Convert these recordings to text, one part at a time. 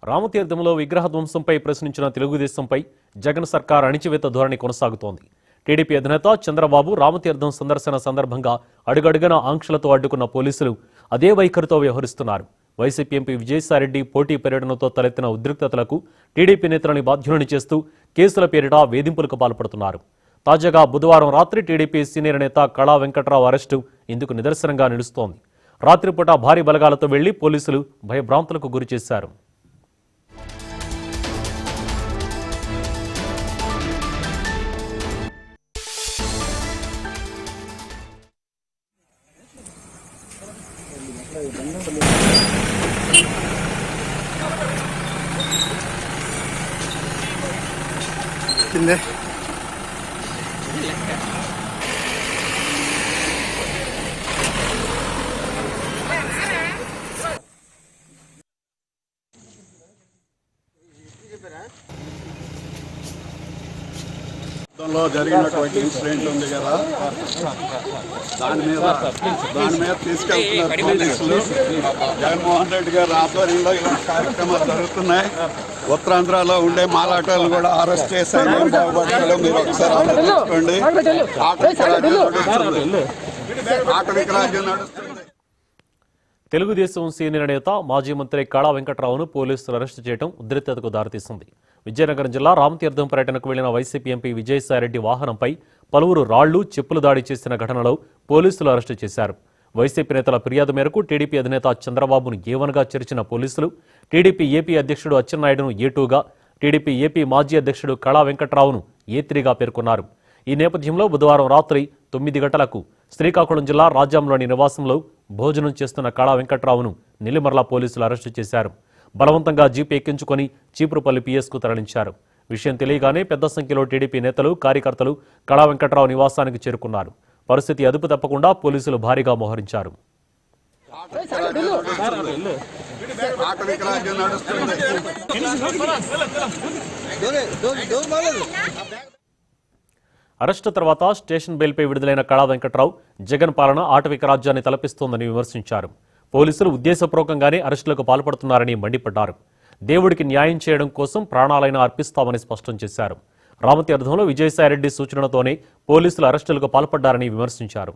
రామతీర్థంలో విగ్రహ ధ్వంసంపై ప్రశ్నించిన తెలుగుదేశంపై జగన్ సర్కార్ అణిచివేత ధోరణి కొనసాగుతోంది. టీడీపీ అధినేత చంద్రబాబు రామతీర్థం సందర్శన సందర్భంగా అడుగడుగున ఆంక్షలతో అడ్డుకున్న పోలీసులు అదే వైఖరితో వ్యవహరిస్తున్నారు. వైసీపీ ఎంపీ విజయసాయిరెడ్డి పోటీ పర్యటనతో తలెత్తిన ఉద్రిక్తతలకు టీడీపీ నేతలని బాధ్యులని చేస్తూ కేసుల పేరిట వేధింపులకు పాల్పడుతున్నారు. తాజాగా బుధవారం రాత్రి టీడీపీ సీనియర్ నేత కళా వెంకట్రావు అరెస్టు ఇందుకు నిదర్శనంగా నిలుస్తోంది. రాత్రిపూట భారీ బలగాలతో వెళ్లి పోలీసులు భయభ్రాంతులకు గురిచేశారు. జరిగినటువంటి ఇన్సిడెంట్ ఉంది కదా, దాని మీద తీసుకెళ్తున్నారు పోలీసులు. జగన్మోహన్ రెడ్డి గారి ఆధ్వర్యంలో ఇలాంటి కార్యక్రమాలు జరుగుతున్నాయి. ఉత్తరాంధ్రలో ఉండే మాలాటలు కూడా అరెస్ట్ చేశారు. మీరు ఒకసారి ఆలోచించుకోండి. ఆటవిక రాజ్యం నడుస్తుంది. తెలుగుదేశం సీనియర్ నేత మాజీ మంత్రి కళా వెంకట్రావును పోలీసులు అరెస్టు చేయడం ఉద్రిక్తతకు దారితీసింది. విజయనగరం జిల్లా రామతీర్థం పర్యటనకు వెళ్లిన వైసీపీ ఎంపీ విజయసాయిరెడ్డి వాహనంపై పలువురు రాళ్లు చెప్పులు దాడి చేసిన ఘటనలో పోలీసులు అరెస్టు చేశారు. వైసీపీ నేతల ఫిర్యాదు మేరకు టీడీపీ అధినేత చంద్రబాబును ఏ1గా చేర్చిన పోలీసులు టీడీపీ ఏపీ అధ్యక్షుడు అచ్చెన్నాయుడును ఏ2గా, టీడీపీ ఏపీ మాజీ అధ్యక్షుడు కళా వెంకట్రావును ఏ3గా పేర్కొన్నారు. ఈ నేపథ్యంలో బుధవారం రాత్రి 9 గంటలకు శ్రీకాకుళం జిల్లా రాజ్యంలోని నివాసంలో భోజనం చేస్తున్న కళా వెంకట్రావును నెల్లిమర్ల పోలీసులు అరెస్టు చేశారు. బలవంతంగా జీప్ ఎక్కించుకొని చీపురుపల్లి పిఎస్కు తరలించారు. విషయం తెలియగానే పెద్ద సంఖ్యలో టీడీపీ నేతలు, కార్యకర్తలు కళా వెంకట్రావు నివాసానికి చేరుకున్నారు. పరిస్థితి అదుపు తప్పకుండా పోలీసులు భారీగా మోహరించారు. అరెస్టు తర్వాత స్టేషన్ బెయిల్పై విడుదలైన కళా వెంకట్రావు జగన్ పాలన ఆటవిక రాజ్యాన్ని తలపిస్తోందని విమర్శించారు. పోలీసులు ఉద్దేశపూర్వకంగానే అరెస్టులకు పాల్పడుతున్నారని మండిపడ్డారు. దేవుడికి న్యాయం చేయడం కోసం ప్రాణాలైనా అర్పిస్తామని స్పష్టం చేశారు. రామతీర్థంలో విజయసాయిరెడ్డి సూచనలతోనే పోలీసులు అరెస్టులకు పాల్పడ్డారని విమర్శించారు.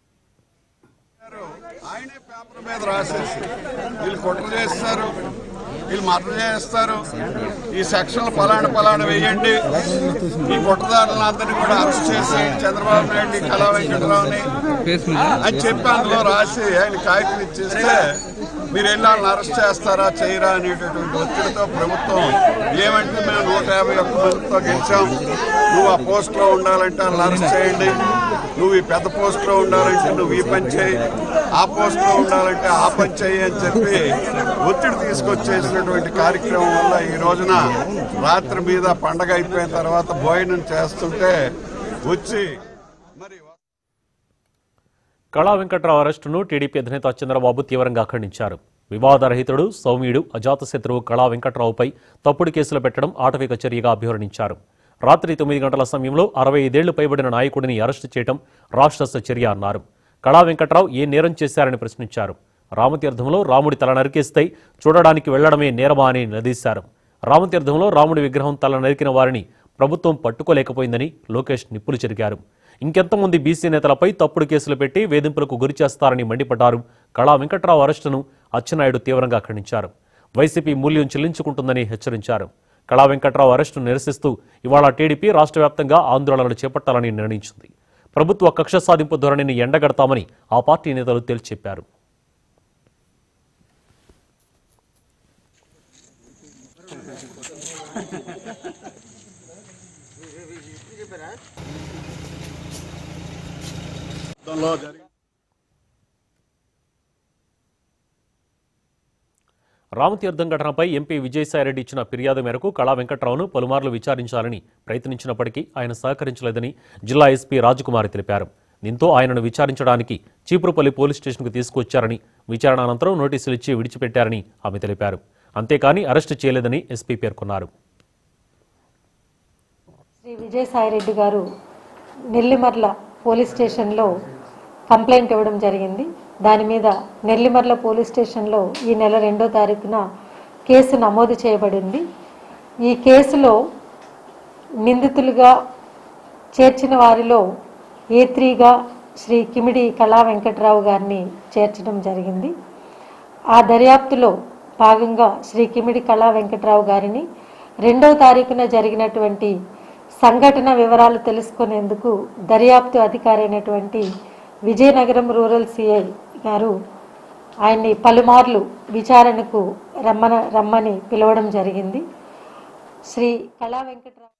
వీళ్ళు మర్డర్ చేస్తారు, ఈ సెక్షన్లు పలానా వేయండి, ఈ కుట్రదారులను అందరినీ కూడా అరెస్ట్ చేసి చంద్రబాబు నాయుడు కళా వెంకటరావుని అని చెప్పి అందులో రాసి ఆయన కాగితం ఇచ్చేస్తే మీరు వెళ్ళి వాళ్ళని అరెస్ట్ చేస్తారా చేయరా అనేటటువంటి ఒత్తిడితో ప్రభుత్వం ఏమంటే మేము 151 మందితో గెలిచాం, నువ్వు ఆ పోస్ట్లో ఉండాలంటే వాళ్ళని అరెస్ట్ చేయండి, నువ్వు ఈ పెద్ద పోస్ట్లో ఉండాలంటే నువ్వు ఈ పని చేయి, ఆ పోస్ట్లో ఉండాలంటే ఆ పని చేయి అని చెప్పి ఒత్తిడి తీసుకొచ్చేసినటువంటి కార్యక్రమం వల్ల ఈ రోజున రాత్రి మీద పండగ అయిపోయిన తర్వాత భోజనం చేస్తుంటే వచ్చి మరి కళా వెంకట్రావు అరెస్టును టీడీపీ అధినేత చంద్రబాబు తీవ్రంగా ఖండించారు. వివాదరహితుడు, సౌమ్యుడు, అజాతశత్రువు కళా వెంకట్రావుపై తప్పుడు కేసులు పెట్టడం ఆటవిక చర్యగా అభివర్ణించారు. రాత్రి 9 గంటల సమయంలో 65 ఏళ్లు పైబడిన నాయకుడిని అరెస్టు చేయడం రాక్షస చర్య అన్నారు. కళా వెంకట్రావు ఏ నేరం చేశారని ప్రశ్నించారు. రామతీర్థంలో రాముడి తల నరికేస్తే చూడడానికి వెళ్లడమే నేరమా అని నిలదీశారు. రామతీర్థంలో రాముడి విగ్రహం తల నరికిన వారిని ప్రభుత్వం పట్టుకోలేకపోయిందని లోకేష్ నిప్పులు చెరిగారు. ఇంకెంతమంది బీసీ నేతలపై తప్పుడు కేసులు పెట్టి వేధింపులకు గురిచేస్తారని మండిపడ్డారు. కళా వెంకట్రావు అరెస్టును అచ్చెన్నాయుడు తీవ్రంగా ఖండించారు. వైసీపీ మూల్యం చెల్లించుకుంటుందని హెచ్చరించారు. కళా వెంకట్రావు అరెస్టును నిరసిస్తూ ఇవాళ టీడీపీ రాష్ట్ర వ్యాప్తంగా ఆందోళనలు చేపట్టాలని నిర్ణయించింది. ప్రభుత్వ కక్ష సాధింపు ధోరణిని ఎండగడతామని ఆ పార్టీ నేతలు తేల్చి చెప్పారు. రామతీర్థం ఘటనపై ఎంపీ విజయసాయిరెడ్డి ఇచ్చిన ఫిర్యాదు మేరకు కళా వెంకట్రావును పలుమార్లు విచారించాలని ప్రయత్నించినప్పటికీ ఆయన సహకరించలేదని జిల్లా ఎస్పీ రాజకుమారి తెలిపారు. దీంతో ఆయనను విచారించడానికి చీపురుపల్లి పోలీస్ స్టేషన్కు తీసుకొచ్చారని, విచారణ అనంతరం నోటీసులు ఇచ్చి విడిచిపెట్టారని ఆమె తెలిపారు. అంతేకాని అరెస్టు చేయలేదని ఎస్పీ పేర్కొన్నారు. శ్రీ విజయసాయిరెడ్డి గారు నెల్లిమర్ల పోలీస్ స్టేషన్లో కంప్లైంట్ ఇవ్వడం జరిగింది. దాని మీద నెల్లిమర్ల పోలీస్ స్టేషన్లో ఈ నెల 2వ తారీఖున కేసు నమోదు చేయబడింది. ఈ కేసులో నిందితులుగా చేర్చిన వారిలో A3గా శ్రీ కిమిడి కళా వెంకటరావు గారిని చేర్చడం జరిగింది. ఆ దర్యాప్తులో భాగంగా శ్రీ కిమిడి కళా వెంకటరావు గారిని 2వ తారీఖున జరిగినటువంటి సంఘటన వివరాలు తెలుసుకునేందుకు దర్యాప్తు అధికారి అయినటువంటి విజయనగరం రూరల్ సిఐ గారు ఆయన్ని పలుమార్లు విచారణకు రమ్మని పిలవడం జరిగింది. శ్రీ కళా వెంకటరావు